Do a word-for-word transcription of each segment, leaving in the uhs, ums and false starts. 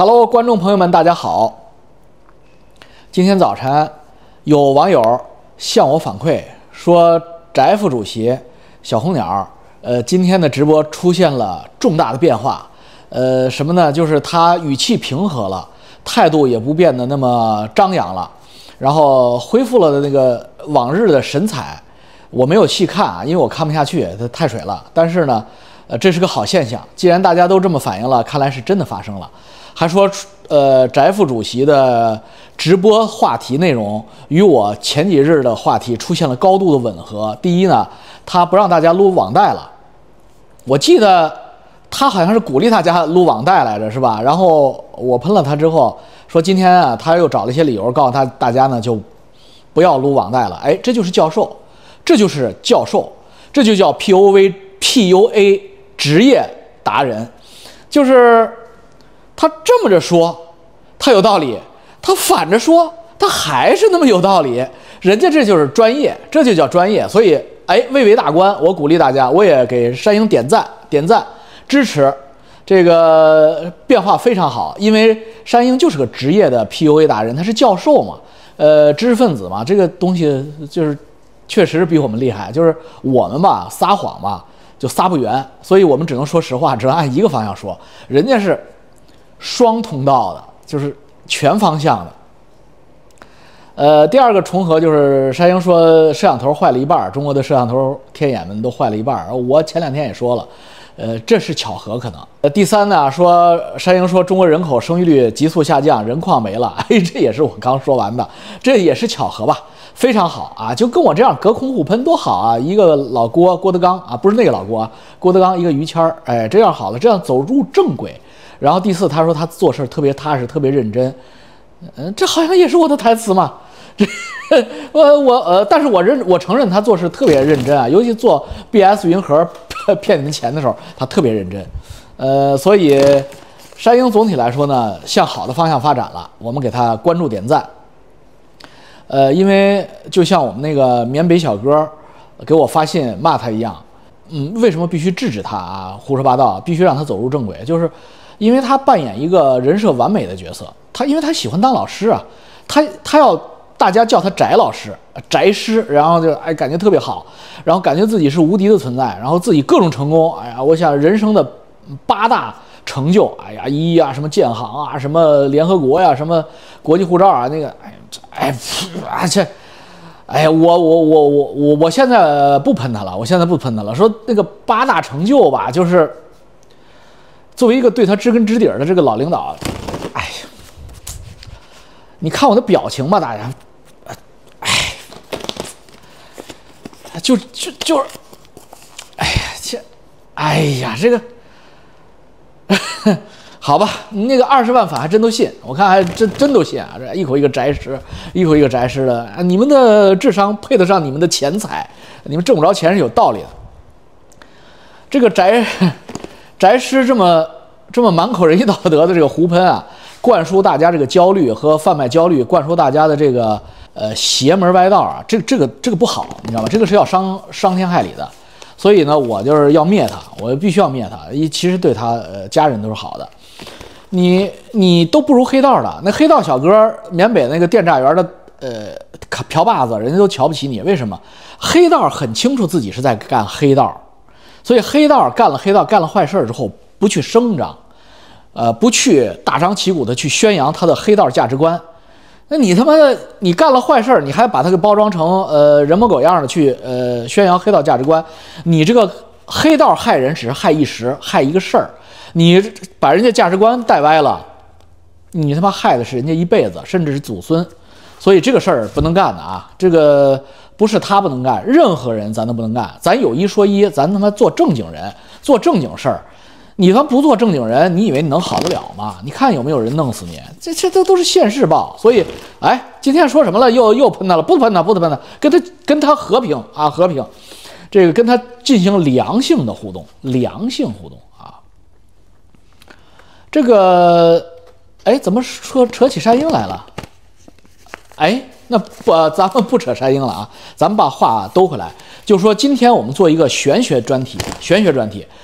Hello， 观众朋友们，大家好。今天早晨有网友向我反馈说，翟副主席小红鸟，呃，今天的直播出现了重大的变化。呃，什么呢？就是他语气平和了，态度也不变得那么张扬了，然后恢复了那个往日的神采。我没有细看啊，因为我看不下去，它太水了。但是呢，呃，这是个好现象。既然大家都这么反应了，看来是真的发生了。还说，呃，翟副主席的直播话题内容与我前几日的话题出现了高度的吻合。第一呢，他不让大家撸网贷了，我记得他好像是鼓励大家撸网贷来着，是吧？然后我喷了他之后，说今天啊，他又找了一些理由告诉他大家呢，就不要撸网贷了。哎，这就是教授，这就是教授，这就叫 P O V P U A 职业达人，就是。他这么着说，他有道理；他反着说，他还是那么有道理。人家这就是专业，这就叫专业。所以，哎，蔚为大观，我鼓励大家，我也给山鹰点赞、点赞支持。这个变化非常好，因为山鹰就是个职业的 P U A 达人，他是教授嘛，呃，知识分子嘛，这个东西就是确实比我们厉害。就是我们吧，撒谎吧，就撒不圆，所以我们只能说实话，只能按一个方向说。人家是。双通道的，就是全方向的。呃，第二个重合就是山鹰说摄像头坏了一半，中国的摄像头天眼们都坏了一半。我前两天也说了，呃，这是巧合可能。呃，第三呢，说山鹰说中国人口生育率急速下降，人矿没了，哎，这也是我刚说完的，这也是巧合吧？非常好啊，就跟我这样隔空互喷多好啊！一个老郭郭德纲啊，不是那个老郭，郭德纲一个于谦儿，哎，这样好了，这样走入正轨。然后第四，他说他做事特别踏实，特别认真，嗯，这好像也是我的台词嘛。这我我呃，但是我认我承认他做事特别认真啊，尤其做 B S 云盒骗你们钱的时候，他特别认真。呃，所以山鹰总体来说呢，向好的方向发展了，我们给他关注点赞。呃，因为就像我们那个缅北小哥给我发信骂他一样，嗯，为什么必须制止他啊？胡说八道，必须让他走入正轨，就是。因为他扮演一个人设完美的角色，他因为他喜欢当老师啊，他他要大家叫他翟老师、翟师，然后就哎感觉特别好，然后感觉自己是无敌的存在，然后自己各种成功，哎呀，我想人生的八大成就，哎呀一啊什么建行啊，什么联合国呀，什么国际护照啊，那个哎哎啊这，哎呀我我我我我我现在不喷他了，我现在不喷他了，说那个八大成就吧，就是。作为一个对他知根知底的这个老领导，哎呀，你看我的表情吧，大家，哎，就就就是，哎呀，这，哎呀，这个，好吧，那个二十万粉还真都信，我看还真真都信啊，这一口一个翟师，一口一个翟师的，你们的智商配得上你们的钱财，你们挣不着钱是有道理的。这个翟。翟师这么这么满口仁义道德的这个胡喷啊，灌输大家这个焦虑和贩卖焦虑，灌输大家的这个呃邪门歪道啊，这这个这个不好，你知道吗？这个是要伤伤天害理的。所以呢，我就是要灭他，我必须要灭他。一其实对他呃家人都是好的，你你都不如黑道的那黑道小哥，缅北那个电诈员的呃嫖把子，人家都瞧不起你，为什么？黑道很清楚自己是在干黑道。所以黑道干了黑道干了坏事之后，不去声张，呃，不去大张旗鼓的去宣扬他的黑道价值观，那你他妈的你干了坏事，你还把他给包装成呃人模狗样的去呃宣扬黑道价值观，你这个黑道害人只是害一时，害一个事儿，你把人家价值观带歪了，你他妈害的是人家一辈子，甚至是祖孙，所以这个事儿不能干的啊，这个。不是他不能干，任何人咱都不能干。咱有一说一，咱他妈做正经人，做正经事儿。你他妈不做正经人，你以为你能好得了吗？你看有没有人弄死你？这这这都是现世报。所以，哎，今天说什么了？又又喷他了？不喷他，不喷他，跟他跟他和平啊，和平。这个跟他进行良性的互动，良性互动啊。这个，哎，怎么说扯起山鹰来了？哎。那不，咱们不扯山鹰了啊，咱们把话兜回来，就说今天我们做一个玄学专题，玄学专题，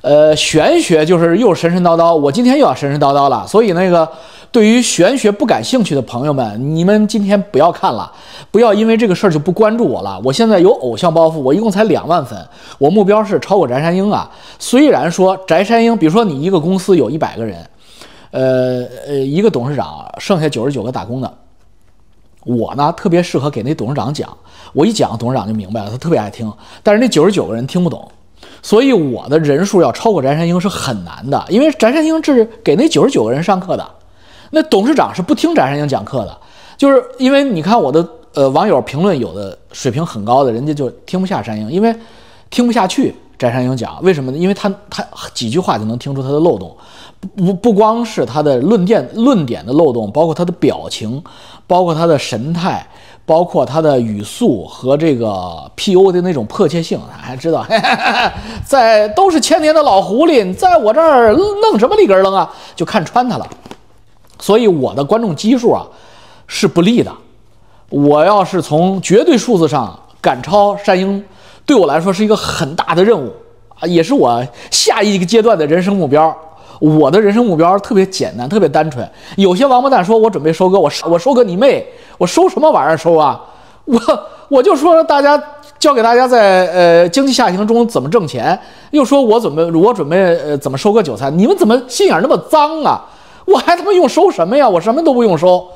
呃，玄学就是又神神叨叨，我今天又要神神叨叨了。所以那个对于玄学不感兴趣的朋友们，你们今天不要看了，不要因为这个事儿就不关注我了。我现在有偶像包袱，我一共才两万粉，我目标是超过翟山鹰啊。虽然说翟山鹰，比如说你一个公司有一百个人，呃呃，一个董事长，剩下九十九个打工的。我呢特别适合给那董事长讲，我一讲董事长就明白了，他特别爱听。但是那九十九个人听不懂，所以我的人数要超过翟山鹰是很难的，因为翟山鹰是给那九十九个人上课的，那董事长是不听翟山鹰讲课的，就是因为你看我的呃网友评论，有的水平很高的，人家就听不下山鹰，因为听不下去翟山鹰讲，为什么呢？因为他他几句话就能听出他的漏洞，不不光是他的论点论点的漏洞，包括他的表情，包括他的神态，包括他的语速和这个 P U 的那种迫切性，还知道嘿嘿嘿在都是千年的老狐狸，在我这儿弄什么里根楞啊，就看穿他了。所以我的观众基数啊是不利的，我要是从绝对数字上赶超山鹰，对我来说是一个很大的任务啊，也是我下一个阶段的人生目标。我的人生目标特别简单，特别单纯。有些王八蛋说我准备收割，我我收割你妹！我收什么玩意儿收啊？我我就说大家教给大家在呃经济下行中怎么挣钱，又说我准备我准备呃怎么收割韭菜，你们怎么心眼那么脏啊？我还他妈用收什么呀？我什么都不用收。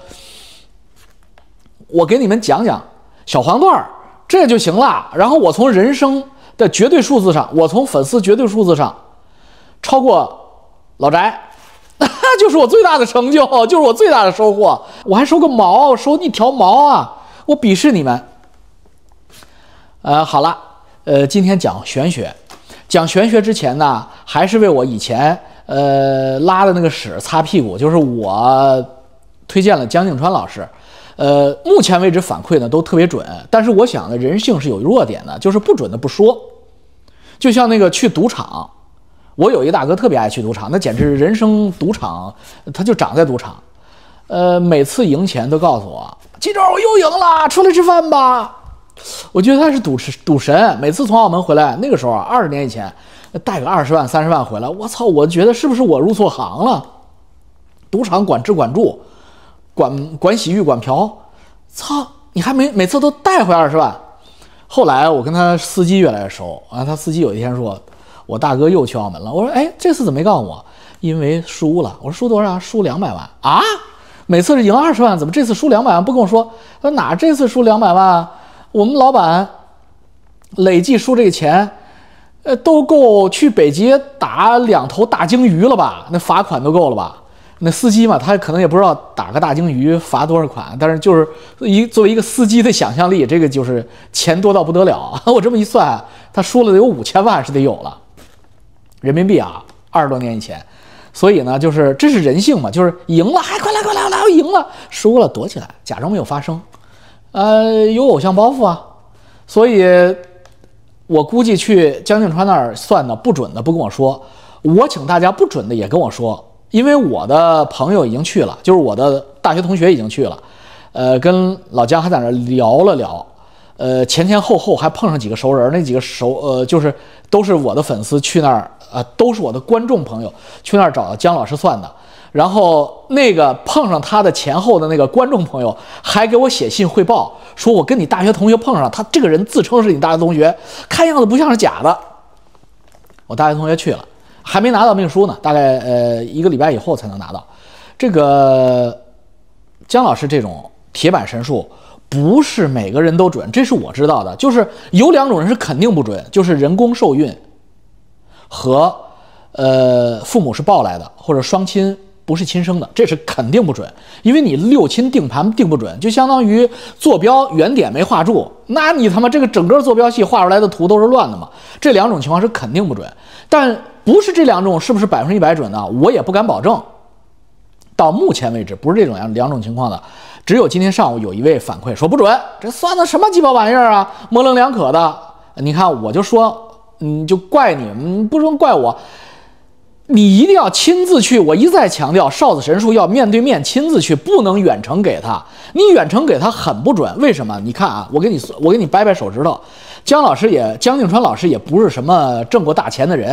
我给你们讲讲小黄段这就行了。然后我从人生的绝对数字上，我从粉丝绝对数字上超过老翟，那就是我最大的成就，就是我最大的收获。我还收个毛，收一条毛啊！我鄙视你们。呃，好了，呃，今天讲玄学，讲玄学之前呢，还是为我以前呃拉的那个屎擦屁股，就是我推荐了江静川老师。呃，目前为止反馈呢都特别准，但是我想呢，人性是有弱点的，就是不准的不说。就像那个去赌场。我有一个大哥特别爱去赌场，那简直是人生赌场，他就长在赌场。呃，每次赢钱都告诉我：“记者，我又赢了，出来吃饭吧。”我觉得他是赌赌神。每次从澳门回来，那个时候啊，二十年以前，带个二十万、三十万回来，我操！我觉得是不是我入错行了？赌场管吃管住，管管洗浴管嫖，操！你还没每次都带回二十万。后来我跟他司机越来越熟啊，他司机有一天说。我大哥又去澳门了，我说，哎，这次怎么没告诉我？因为输了。我说输多少？输两百万啊！每次是赢二十万，怎么这次输两百万不跟我说？他说哪这次输两百万？我们老板累计输这个钱，呃，都够去北极打两头大鲸鱼了吧？那罚款都够了吧？那司机嘛，他可能也不知道打个大鲸鱼罚多少款，但是就是一作为一个司机的想象力，这个就是钱多到不得了。我这么一算，他输了得有五千万是得有了。人民币啊，二十多年以前，所以呢，就是这是人性嘛，就是赢了，还快来快来快来，赢了，输了躲起来，假装没有发生，呃，有偶像包袱啊，所以我估计去江静川那儿算的不准的不跟我说，我请大家不准的也跟我说，因为我的朋友已经去了，就是我的大学同学已经去了，呃，跟老江还在那儿聊了聊。呃，前前后后还碰上几个熟人，那几个熟呃，就是都是我的粉丝去那儿，呃，都是我的观众朋友去那儿找姜老师算的。然后那个碰上他的前后的那个观众朋友还给我写信汇报，说我跟你大学同学碰上，他这个人自称是你大学同学，看样子不像是假的。我大学同学去了，还没拿到命书呢，大概呃一个礼拜以后才能拿到。这个姜老师这种铁板神术。不是每个人都准，这是我知道的。就是有两种人是肯定不准，就是人工受孕和呃父母是抱来的，或者双亲不是亲生的，这是肯定不准。因为你六亲定盘定不准，就相当于坐标原点没画住，那你他妈这个整个坐标系画出来的图都是乱的嘛。这两种情况是肯定不准，但不是这两种是不是百分之一百准呢？我也不敢保证。到目前为止，不是这种两两种情况的。只有今天上午有一位反馈说不准，这算的什么鸡巴玩意儿啊，模棱两可的。你看，我就说，嗯，就怪你，嗯，不能怪我，你一定要亲自去。我一再强调，少子神术要面对面亲自去，不能远程给他。你远程给他很不准，为什么？你看啊，我给你，我给你掰掰手指头。姜老师也，姜静川老师也不是什么挣过大钱的人，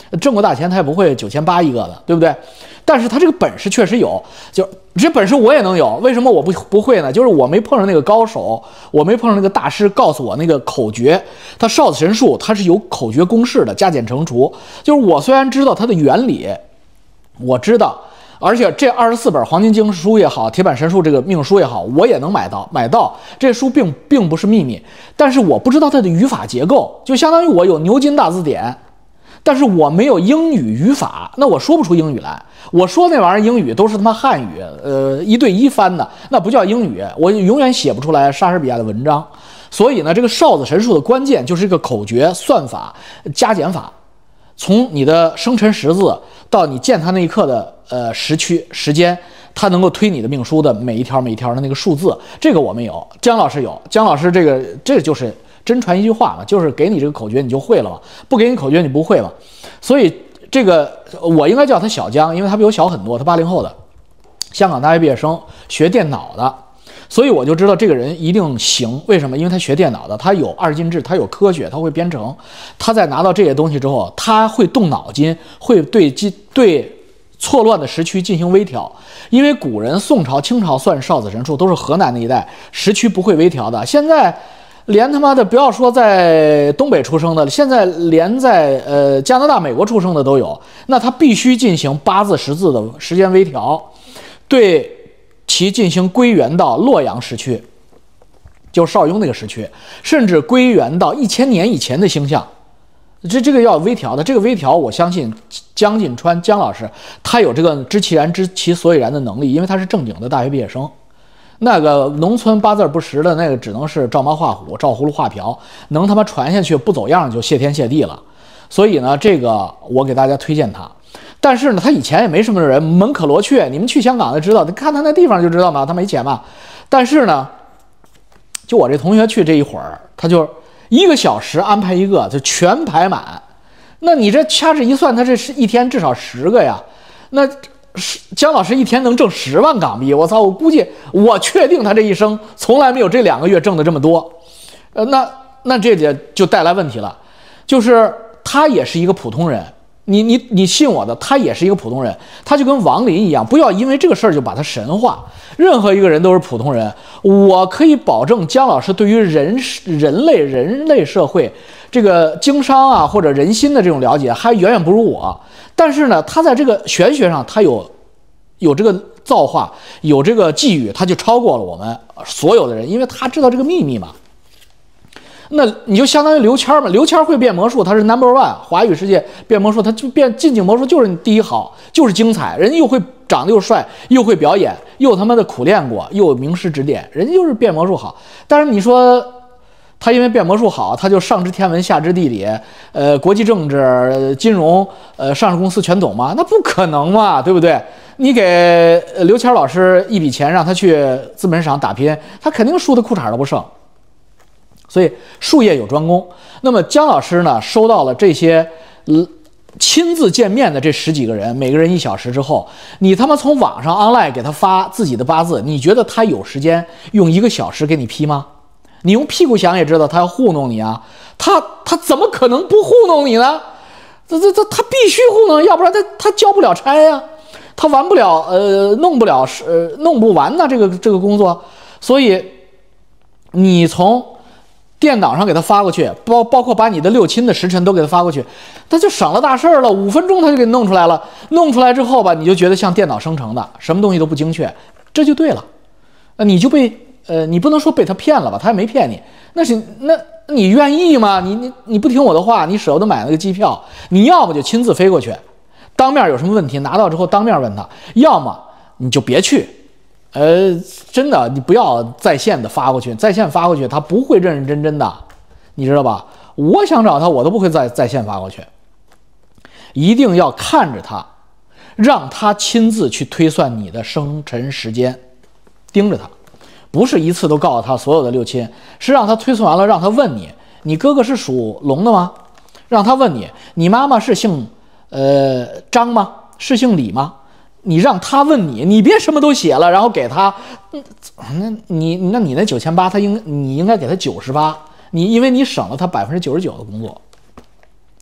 挣过大钱他也不会九千八一个的，对不对？但是他这个本事确实有，就这本事我也能有，为什么我不不会呢？就是我没碰上那个高手，我没碰上那个大师告诉我那个口诀。他少子神术它是有口诀公式的，加减乘除。就是我虽然知道它的原理，我知道，而且这二十四本黄金经书也好，铁板神术这个命书也好，我也能买到，买到这书并并不是秘密，但是我不知道它的语法结构，就相当于我有牛津大字典。但是我没有英语语法，那我说不出英语来。我说那玩意儿英语都是他妈汉语，呃，一对一翻的，那不叫英语。我永远写不出来莎士比亚的文章。所以呢，这个少子神术的关键就是这个口诀、算法、加减法，从你的生辰十字到你见他那一刻的呃时区时间，它能够推你的命书的每一条每一条的那个数字。这个我们有，姜老师有，姜老师这个这就是真传一句话嘛，就是给你这个口诀你就会了嘛，不给你口诀你不会嘛。所以这个我应该叫他小姜，因为他比我小很多，他八零后的，香港大学毕业生，学电脑的。所以我就知道这个人一定行，为什么？因为他学电脑的，他有二进制，他有科学，他会编程。他在拿到这些东西之后，他会动脑筋，会对对错乱的时区进行微调。因为古人宋朝、清朝算少子神术都是河南那一带，时区不会微调的。现在连他妈的不要说在东北出生的，现在连在呃加拿大、美国出生的都有。那他必须进行八字、十字的时间微调，对其进行归元到洛阳时区，就邵雍那个时区，甚至归元到一千年以前的星象。这这个要微调的，这个微调我相信姜进川姜老师他有这个知其然知其所以然的能力，因为他是正经的大学毕业生。那个农村八字不识的那个只能是照猫画虎、照葫芦画瓢，能他妈传下去不走样就谢天谢地了。所以呢，这个我给大家推荐他。但是呢，他以前也没什么人，门可罗雀，你们去香港就知道，你看他那地方就知道嘛，他没钱嘛。但是呢，就我这同学去这一会儿，他就一个小时安排一个，就全排满。那你这掐指一算，他这是一天至少十个呀。那姜老师一天能挣十万港币，我操！我估计，我确定他这一生从来没有这两个月挣的这么多。呃，那那这也就带来问题了，就是他也是一个普通人。你你你信我的，他也是一个普通人，他就跟王林一样，不要因为这个事儿就把他神化。任何一个人都是普通人，我可以保证姜老师对于人人类人类社会这个经商啊或者人心的这种了解还远远不如我。但是呢，他在这个玄学上，他有有这个造化，有这个寄语，他就超过了我们所有的人，因为他知道这个秘密嘛。那你就相当于刘谦嘛，刘谦会变魔术，他是 number one， 华语世界变魔术，他就变近景魔术就是第一好，就是精彩，人家又会长得又帅，又会表演，又他妈的苦练过，又有名师指点，人家就是变魔术好。但是你说他因为变魔术好，他就上知天文下知地理，呃，国际政治、金融，呃，上市公司全懂吗？那不可能嘛，对不对？你给刘谦老师一笔钱，让他去资本市场打拼，他肯定输的裤衩都不剩。所以术业有专攻。那么姜老师呢，收到了这些呃亲自见面的这十几个人，每个人一小时之后，你他妈从网上 online 给他发自己的八字，你觉得他有时间用一个小时给你批吗？你用屁股想也知道他要糊弄你啊，他他怎么可能不糊弄你呢？这这这他必须糊弄，要不然他他交不了差呀，他完不了呃弄不了呃弄不完呢这个这个工作。所以你从电脑上给他发过去，包包括把你的六亲的时辰都给他发过去，他就省了大事儿了，五分钟他就给你弄出来了。弄出来之后吧，你就觉得像电脑生成的，什么东西都不精确，这就对了。呃，你就被呃，你不能说被他骗了吧？他也没骗你，那是那你愿意吗？你你你不听我的话，你舍不得买那个机票，你要么就亲自飞过去，当面有什么问题拿到之后当面问他，要么你就别去。呃，真的，你不要在线的发过去，在线发过去，他不会认认真真的，你知道吧？我想找他，我都不会在在线发过去，一定要看着他，让他亲自去推算你的生辰时间，盯着他，不是一次都告诉他所有的六亲，是让他推算完了，让他问你，你哥哥是属龙的吗？让他问你，你妈妈是姓呃张吗？是姓李吗？你让他问你，你别什么都写了，然后给他，那你那你那九千八，他应你应该给他九十八，你因为你省了他百分之九十九的工作。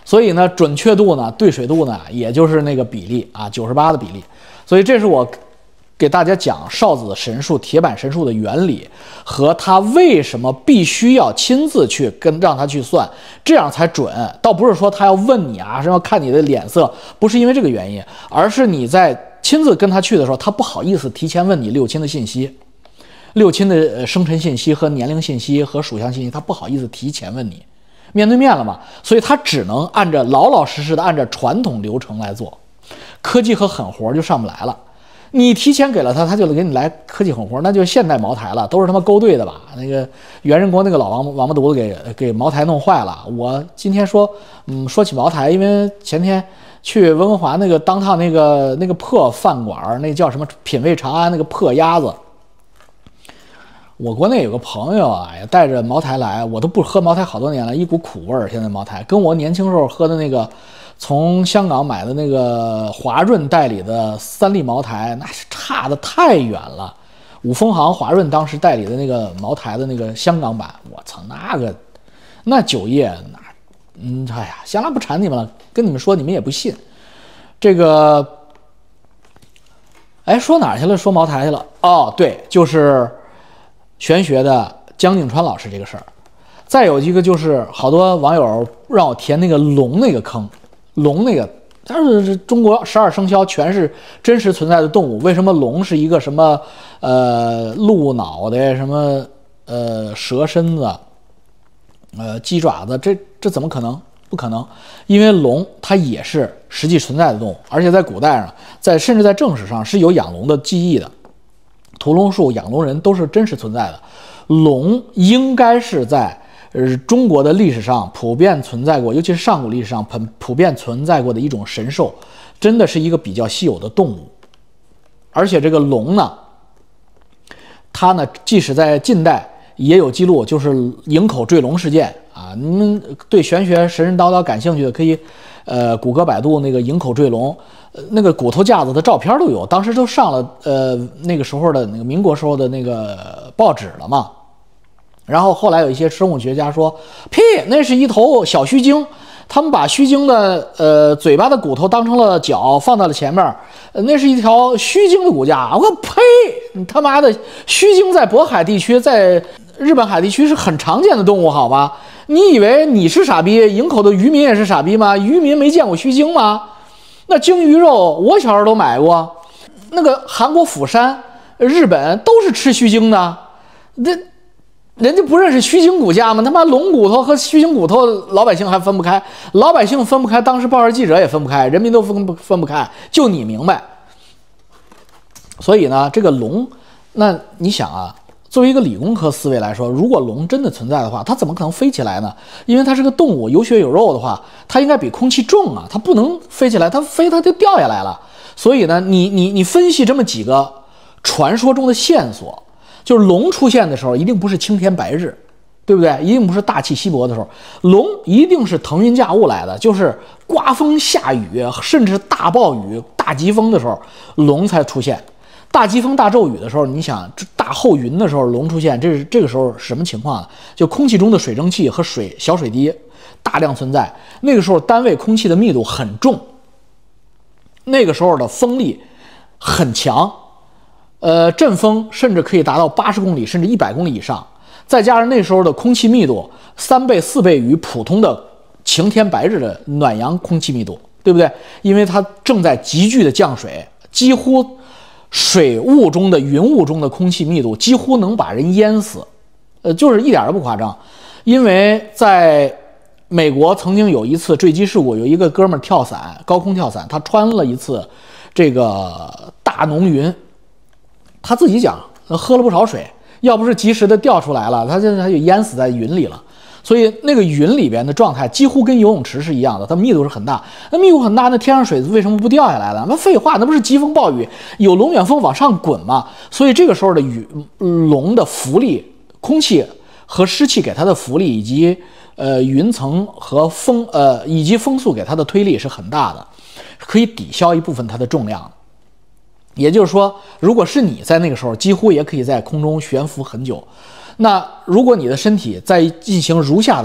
所以呢，准确度呢，对水度呢，也就是那个比例啊，九十八的比例。所以这是我给大家讲哨子神术、铁板神术的原理和他为什么必须要亲自去跟让他去算，这样才准。倒不是说他要问你啊，是要看你的脸色，不是因为这个原因，而是你在亲自跟他去的时候，他不好意思提前问你六亲的信息。六亲的生辰信息和年龄信息和属相信息，他不好意思提前问你，面对面了嘛，所以他只能按照老老实实的按照传统流程来做，科技和狠活就上不来了。你提前给了他，他就给你来科技狠活，那就是现代茅台了，都是他妈勾兑的吧？那个袁仁国那个老王王八犊子给给茅台弄坏了。我今天说，嗯，说起茅台，因为前天去温哥华那个当趟那个那个破饭馆，那叫什么品味长安那个破鸭子。我国内有个朋友啊，也带着茅台来，我都不喝茅台好多年了，一股苦味儿。现在茅台跟我年轻时候喝的那个，从香港买的那个华润代理的三立茅台，那是差的太远了。五丰行华润当时代理的那个茅台的那个香港版，我操，那个那酒业那，嗯，哎呀，行了，不馋你们了，跟你们说你们也不信。这个，哎，说哪儿去了？说茅台去了。哦，对，就是。玄学的江景川老师这个事儿，再有一个就是好多网友让我填那个龙那个坑，龙那个，但是中国十二生肖全是真实存在的动物，为什么龙是一个什么呃鹿脑袋什么呃蛇身子，呃鸡爪子，这这怎么可能？不可能，因为龙它也是实际存在的动物，而且在古代上，在甚至在正史上是有养龙的记忆的。屠龙术、养龙人都是真实存在的，龙应该是在呃中国的历史上普遍存在过，尤其是上古历史上普普遍存在过的一种神兽，真的是一个比较稀有的动物。而且这个龙呢，它呢，即使在近代也有记录，就是营口坠龙事件啊。你们对玄学神神叨叨感兴趣的，可以呃谷歌百度那个营口坠龙。那个骨头架子的照片都有，当时都上了呃那个时候的那个民国时候的那个报纸了嘛。然后后来有一些生物学家说，屁，那是一头小须鲸，他们把须鲸的呃嘴巴的骨头当成了脚放到了前面，呃、那是一条须鲸的骨架。我呸，你他妈的，须鲸在渤海地区，在日本海地区是很常见的动物，好吧？你以为你是傻逼，营口的渔民也是傻逼吗？渔民没见过须鲸吗？那鲸鱼肉我小时候都买过，那个韩国釜山、日本都是吃须鲸的，那人家不认识须鲸骨架吗？他妈龙骨头和须鲸骨头，老百姓还分不开，老百姓分不开，当时报社记者也分不开，人民都分不分不开，就你明白。所以呢，这个龙，那你想啊，作为一个理工科思维来说，如果龙真的存在的话，它怎么可能飞起来呢？因为它是个动物，有血有肉的话，它应该比空气重啊，它不能飞起来，它飞它就掉下来了。所以呢，你你你分析这么几个传说中的线索，就是龙出现的时候，一定不是青天白日，对不对？一定不是大气稀薄的时候，龙一定是腾云驾雾来的，就是刮风下雨，甚至大暴雨、大疾风的时候，龙才出现。大疾风大骤雨的时候，你想这大厚云的时候，龙出现，这是这个时候什么情况呢？就空气中的水蒸气和水小水滴大量存在，那个时候单位空气的密度很重，那个时候的风力很强，呃，阵风甚至可以达到八十公里甚至一百公里以上，再加上那时候的空气密度三倍四倍于普通的晴天白日的暖阳空气密度，对不对？因为它正在急剧的降水，几乎水雾中的云雾中的空气密度几乎能把人淹死，呃，就是一点都不夸张。因为在美国曾经有一次坠机事故，有一个哥们儿跳伞，高空跳伞，他穿了一次这个大浓云，他自己讲喝了不少水，要不是及时的掉出来了，他就他就淹死在云里了。所以那个云里边的状态几乎跟游泳池是一样的，它密度是很大。那密度很大，那天上水为什么不掉下来了？那废话，那不是疾风暴雨，有龙卷风往上滚吗？所以这个时候的雨龙的浮力、空气和湿气给它的浮力，以及呃云层和风呃以及风速给它的推力是很大的，可以抵消一部分它的重量。也就是说，如果是你在那个时候，几乎也可以在空中悬浮很久。那如果你的身体在进行如下的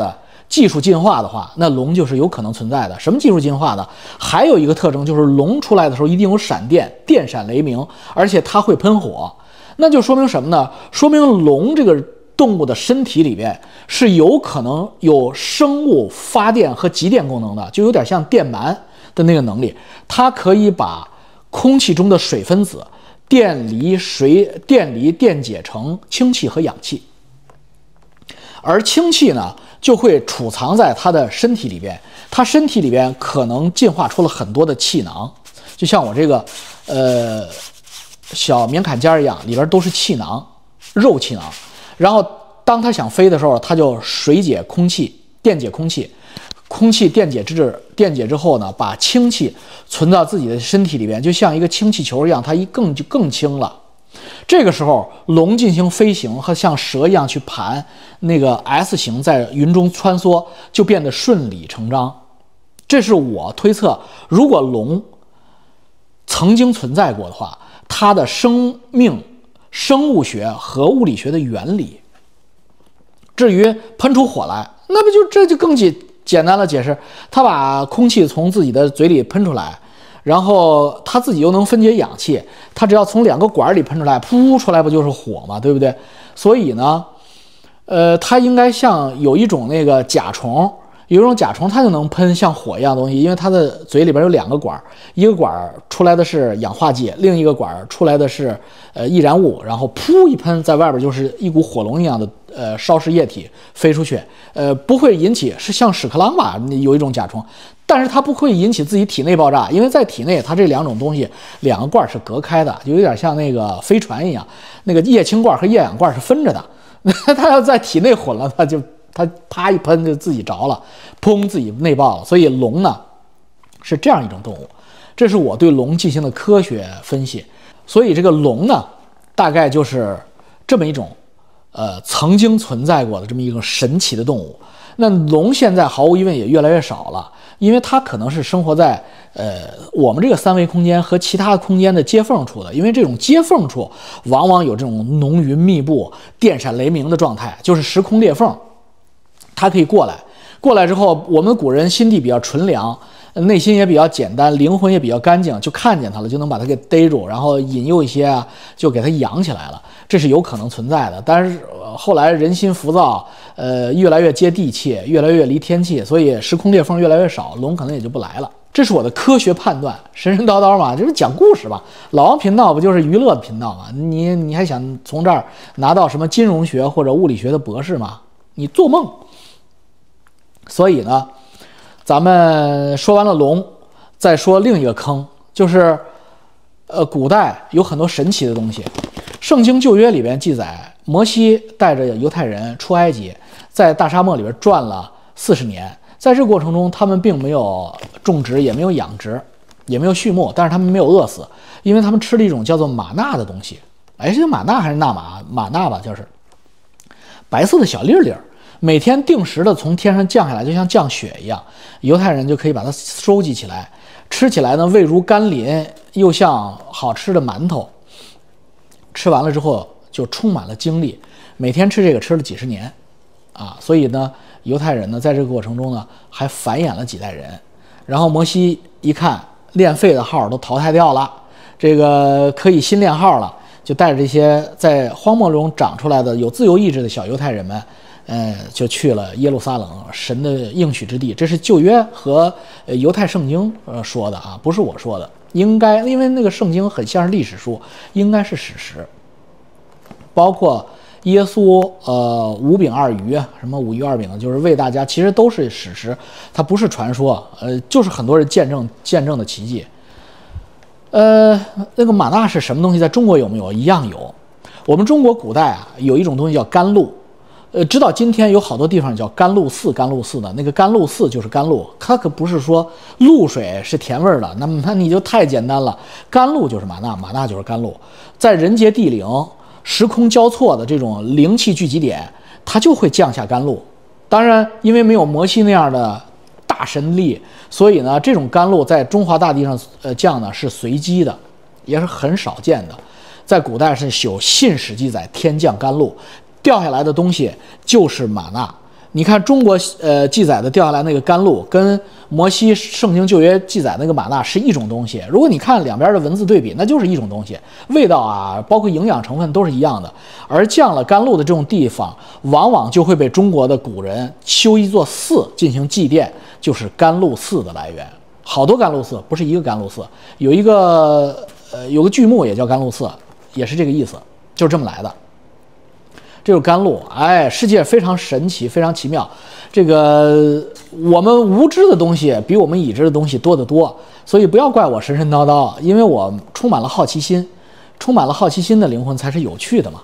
技术进化的话，那龙就是有可能存在的。什么技术进化呢？还有一个特征就是龙出来的时候一定有闪电，电闪雷鸣，而且它会喷火。那就说明什么呢？说明龙这个动物的身体里边是有可能有生物发电和集电功能的，就有点像电鳗的那个能力，它可以把空气中的水分子电离水电离电解成氢气和氧气，而氢气呢就会储藏在它的身体里边，它身体里边可能进化出了很多的气囊，就像我这个呃小棉坎肩一样，里边都是气囊，肉气囊。然后当它想飞的时候，它就水解空气，电解空气，空气电解质电解之后呢，把氢气存到自己的身体里边，就像一个氢气球一样，它一更就更轻了。这个时候，龙进行飞行和像蛇一样去盘那个 S 型在云中穿梭，就变得顺理成章。这是我推测，如果龙曾经存在过的话，它的生命、生物学和物理学的原理。至于喷出火来，那不就这就更简简单了解释，它把空气从自己的嘴里喷出来。然后它自己又能分解氧气，它只要从两个管里喷出来，噗出来不就是火嘛，对不对？所以呢，呃，它应该像有一种那个甲虫，有一种甲虫它就能喷像火一样的东西，因为它的嘴里边有两个管，一个管出来的是氧化剂，另一个管出来的是呃易燃物，然后噗一喷，在外边就是一股火龙一样的呃烧蚀液体飞出去，呃不会引起，是像屎壳郎吧，有一种甲虫。但是它不会引起自己体内爆炸，因为在体内它这两种东西两个罐是隔开的，就有点像那个飞船一样，那个液氢罐和液氧罐是分着的。它要在体内混了，它就它啪一喷就自己着了，砰自己内爆了。所以龙呢是这样一种动物，这是我对龙进行的科学分析。所以这个龙呢，大概就是这么一种呃曾经存在过的这么一个神奇的动物。那龙现在毫无疑问也越来越少了。因为它可能是生活在呃我们这个三维空间和其他空间的接缝处的，因为这种接缝处往往有这种浓云密布、电闪雷鸣的状态，就是时空裂缝，它可以过来。过来之后，我们古人心地比较纯良，内心也比较简单，灵魂也比较干净，就看见它了，就能把它给逮住，然后引诱一些啊，就给它养起来了，这是有可能存在的。但是、呃、后来人心浮躁，呃，越来越接地气，越来越离天气，所以时空裂缝越来越少，龙可能也就不来了。这是我的科学判断，神神叨叨嘛，就是讲故事嘛。老王频道不就是娱乐的频道嘛？你你还想从这儿拿到什么金融学或者物理学的博士吗？你做梦！所以呢，咱们说完了龙，再说另一个坑，就是呃，古代有很多神奇的东西。圣经旧约里边记载，摩西带着犹太人出埃及，在大沙漠里边转了四十年。在这个过程中，他们并没有种植，也没有养殖，也没有畜牧，但是他们没有饿死，因为他们吃了一种叫做玛纳的东西。哎，是玛纳还是纳玛？玛纳吧，就是白色的小粒粒儿。每天定时的从天上降下来，就像降雪一样，犹太人就可以把它收集起来，吃起来呢味如甘霖，又像好吃的馒头。吃完了之后就充满了精力，每天吃这个吃了几十年，啊，所以呢，犹太人呢在这个过程中呢还繁衍了几代人。然后摩西一看练废的号都淘汰掉了，这个可以新练号了，就带着这些在荒漠中长出来的有自由意志的小犹太人们。呃，就去了耶路撒冷，神的应许之地。这是旧约和呃犹太圣经呃说的啊，不是我说的。应该因为那个圣经很像是历史书，应该是史实。包括耶稣呃五饼二鱼啊，什么五鱼二饼，就是喂大家，其实都是史实，它不是传说，呃，就是很多人见证见证的奇迹。呃，那个玛纳是什么东西？在中国有没有？一样有。我们中国古代啊，有一种东西叫甘露。呃，直到今天有好多地方叫甘露寺，甘露寺的那个甘露寺就是甘露，它可不是说露水是甜味儿的，那么那你就太简单了。甘露就是玛纳，玛纳就是甘露，在人杰地灵、时空交错的这种灵气聚集点，它就会降下甘露。当然，因为没有摩西那样的大神力，所以呢，这种甘露在中华大地上呃降呢是随机的，也是很少见的。在古代是有信史记载天降甘露。掉下来的东西就是玛纳， 你看中国呃记载的掉下来那个甘露，跟摩西圣经旧约记载那个玛纳是一种东西。如果你看两边的文字对比，那就是一种东西，味道啊，包括营养成分都是一样的。而降了甘露的这种地方，往往就会被中国的古人修一座寺进行祭奠，就是甘露寺的来源。好多甘露寺，不是一个甘露寺，有一个呃有个巨木也叫甘露寺，也是这个意思，就是这么来的。这就是甘露，哎，世界非常神奇，非常奇妙。这个我们无知的东西比我们已知的东西多得多，所以不要怪我神神叨叨，因为我充满了好奇心，充满了好奇心的灵魂才是有趣的嘛。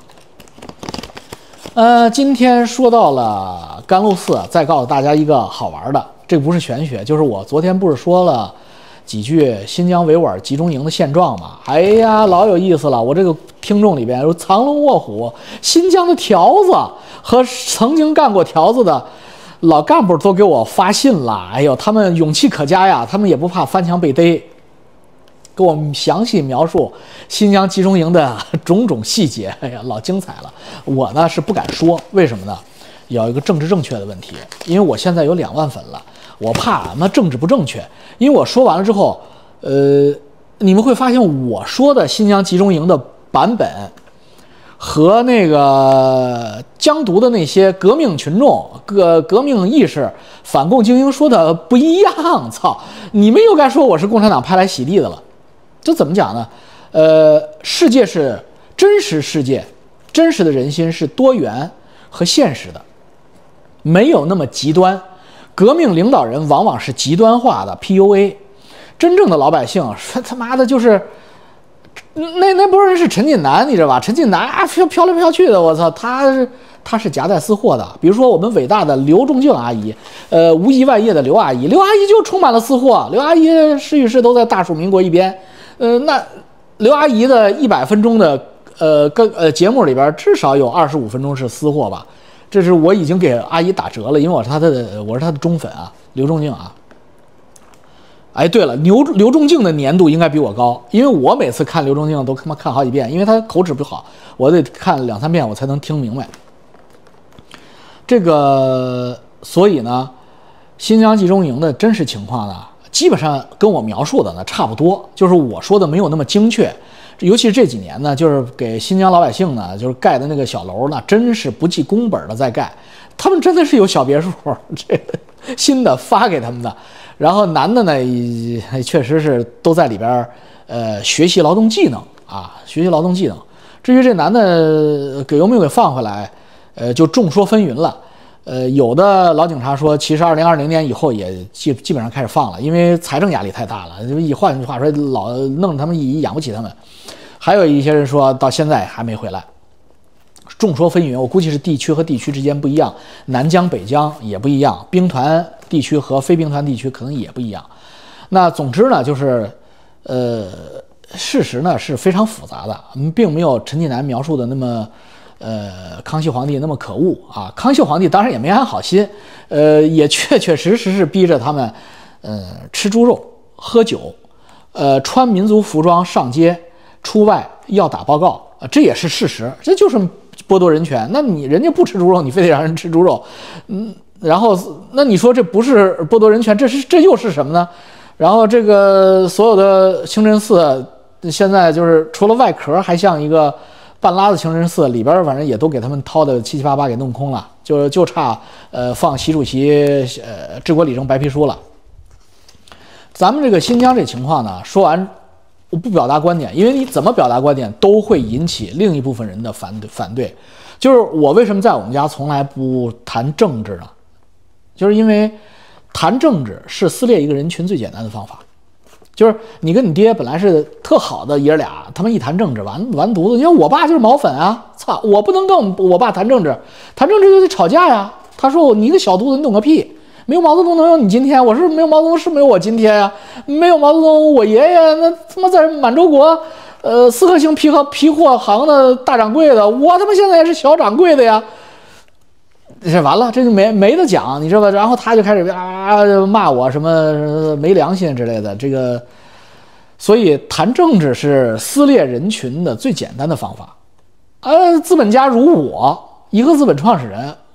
呃，今天说到了甘露寺，再告诉大家一个好玩的，这个不是玄学，就是我昨天不是说了几句新疆维吾尔集中营的现状嘛？哎呀，老有意思了！我这个听众里边有藏龙卧虎，新疆的条子和曾经干过条子的老干部都给我发信了。哎呦，他们勇气可嘉呀，他们也不怕翻墙被逮，给我们详细描述新疆集中营的种种细节。哎呀，老精彩了！我呢是不敢说，为什么呢？有一个政治正确的问题，因为我现在有两万粉了。我怕那政治不正确，因为我说完了之后，呃，你们会发现我说的新疆集中营的版本和那个疆独的那些革命群众、革革命意识、反共精英说的不一样。操，你们又该说我是共产党派来洗地的了。这怎么讲呢？呃，世界是真实世界，真实的人心是多元和现实的，没有那么极端。革命领导人往往是极端化的 P U A， 真正的老百姓说他妈的就是那那波人是陈近南，你知道吧？陈近南啊，飘飘来飘去的，我操，他是他是夹带私货的。比如说我们伟大的刘仲敬阿姨，呃，无意外业的刘阿姨，刘阿姨就充满了私货。刘阿姨是与是都在大蜀民国一边，呃，那刘阿姨的一百分钟的呃跟呃节目里边，至少有二十五分钟是私货吧。这是我已经给阿姨打折了，因为我是她的，我是她的忠粉啊，刘仲敬啊。哎，对了，刘刘仲敬的年度应该比我高，因为我每次看刘仲敬都他妈看好几遍，因为他口齿不好，我得看两三遍我才能听明白。这个，所以呢，新疆集中营的真实情况呢，基本上跟我描述的呢差不多，就是我说的没有那么精确。尤其是这几年呢，就是给新疆老百姓呢，就是盖的那个小楼呢，真是不计工本的在盖。他们真的是有小别墅，这个新的发给他们的。然后男的呢，也确实是都在里边，呃，学习劳动技能啊，学习劳动技能。至于这男的给有没有给放回来，呃，就众说纷纭了。呃，有的老警察说，其实二零二零年以后也基基本上开始放了，因为财政压力太大了。就以换句话说，老弄他们一养不起他们。还有一些人说到现在还没回来，众说纷纭。我估计是地区和地区之间不一样，南疆、北疆也不一样，兵团地区和非兵团地区可能也不一样。那总之呢，就是呃，事实呢是非常复杂的，并没有陈近南描述的那么。呃，康熙皇帝那么可恶啊！康熙皇帝当然也没安好心，呃，也确确实实是逼着他们，呃，吃猪肉、喝酒，呃，穿民族服装上街、出外要打报告，呃，这也是事实，这就是剥夺人权。那你人家不吃猪肉，你非得让人吃猪肉，嗯，然后那你说这不是剥夺人权，这是这又是什么呢？然后这个所有的清真寺现在就是除了外壳还像一个。半拉子清真寺里边，反正也都给他们掏的七七八八给弄空了，就就差呃放习主席呃治国理政白皮书了。咱们这个新疆这情况呢，说完我不表达观点，因为你怎么表达观点都会引起另一部分人的反对反对。就是我为什么在我们家从来不谈政治呢？就是因为谈政治是撕裂一个人群最简单的方法。就是你跟你爹本来是特好的爷俩，他们一谈政治完完犊子。因为我爸就是毛粉啊，操！我不能跟我爸谈政治，谈政治就得吵架呀。他说：“你一个小犊子，你懂个屁！没有毛泽东能有你今天。”我说：“没有毛泽东是没有我今天呀，没有毛泽东，我爷爷那他妈在满洲国，呃，四合星皮和皮货行的大掌柜的，我他妈现在也是小掌柜的呀。”这完了，这就没没得讲，你知道吧？然后他就开始啊骂我什么没良心之类的。这个，所以谈政治是撕裂人群的最简单的方法。呃，资本家如我，一个资本创始人，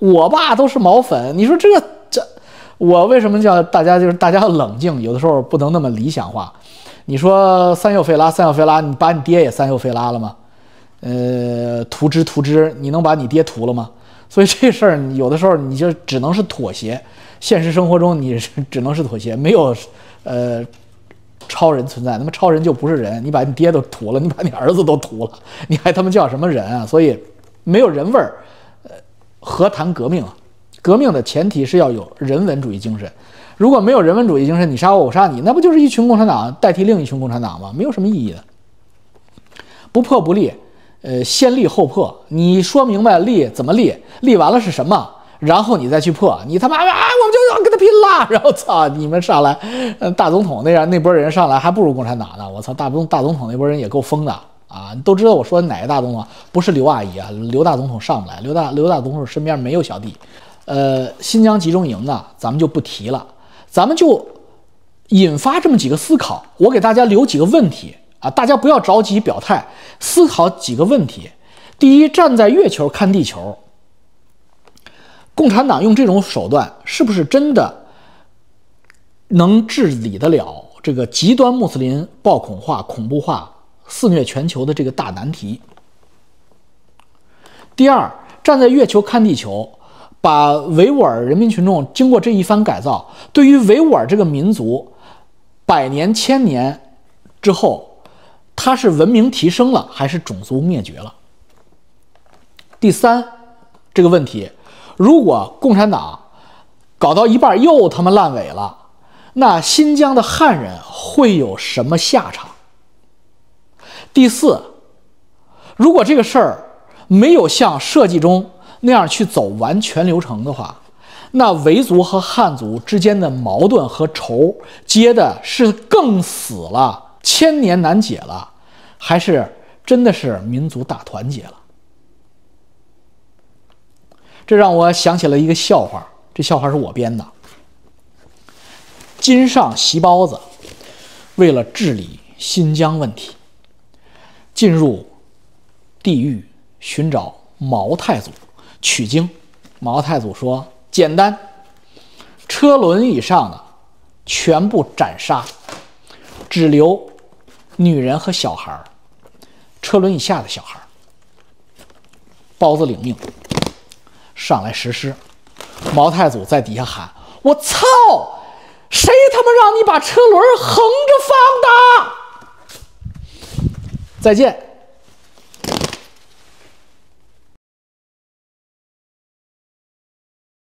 我爸都是毛粉，你说这这，我为什么叫大家就是大家要冷静？有的时候不能那么理想化。你说三又费拉，三又费拉，你把你爹也三又费拉了吗？呃，图之图之，你能把你爹屠了吗？所以这事儿有的时候你就只能是妥协。现实生活中你只能是妥协，没有呃超人存在。那么超人就不是人，你把你爹都屠了，你把你儿子都屠了，你还他妈叫什么人啊？所以没有人味儿，呃，何谈革命啊？革命的前提是要有人文主义精神。如果没有人文主义精神，你杀我，我杀你，那不就是一群共产党代替另一群共产党吗？没有什么意义的。不破不立，呃，先立后破。你说明白立怎么立，立完了是什么？然后你再去破，你他妈啊，我们就要跟他拼了！然后操，你们上来，呃，大总统那样那波人上来还不如共产党呢！我操，大总大总统那波人也够疯的啊！你都知道我说哪个大总统？不是刘阿姨啊，刘大总统上不来，刘大刘大总统身边没有小弟。呃，新疆集中营呢，咱们就不提了，咱们就引发这么几个思考。我给大家留几个问题啊，大家不要着急表态，思考几个问题。第一，站在月球看地球。共产党用这种手段，是不是真的能治理得了这个极端穆斯林暴恐化、恐怖化肆虐全球的这个大难题？第二，站在月球看地球，把维吾尔人民群众经过这一番改造，对于维吾尔这个民族，百年、千年之后，它是文明提升了，还是种族灭绝了？第三，这个问题。如果共产党搞到一半又他妈烂尾了，那新疆的汉人会有什么下场？第四，如果这个事儿没有像设计中那样去走完全流程的话，那维族和汉族之间的矛盾和仇结的是更死了，千年难解了，还是真的是民族大团结了？这让我想起了一个笑话，这笑话是我编的。金上席包子为了治理新疆问题，进入地狱寻找毛太祖取经。毛太祖说：“简单，车轮以上的全部斩杀，只留女人和小孩，车轮以下的小孩。”包子领命。上来实施，毛太祖在底下喊：“我操！谁他妈让你把车轮横着放的？”再见。